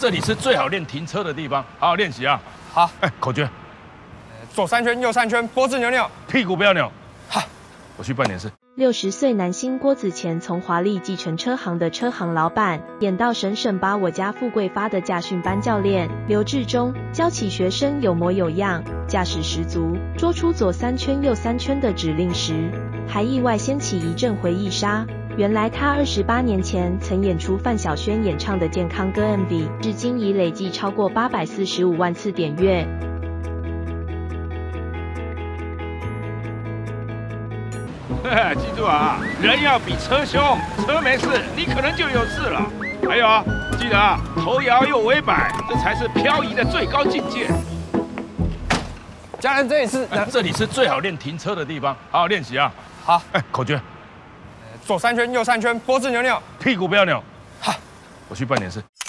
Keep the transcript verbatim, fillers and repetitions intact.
这里是最好练停车的地方，好好练习啊。 好， 哎，口诀： 左三圈，右三圈，脖子扭扭， 屁股不要扭。 好， 我去办点事。 六十岁男星郭子乾从华丽计程车行的车行老板，演到省省把我家富贵发的驾训班教练刘志忠，教起学生有模有样，驾驶十足，捉出左三圈右三圈的指令时，还意外掀起一阵回忆杀。原来他二十八年前曾演出范晓萱演唱的健康歌 M V， 至今已累计超过八百四十五万次点阅。 记住啊，人要比车凶，车没事，你可能就有事了。还有啊，记得啊，头摇又尾摆，这才是漂移的最高境界。 家人，这里是、 哎、这里是最好练停车的地方，好好练习啊。 好， 哎，口诀： 左三圈，右三圈，脖子扭扭， 屁股不要扭。 好， 我去办点事。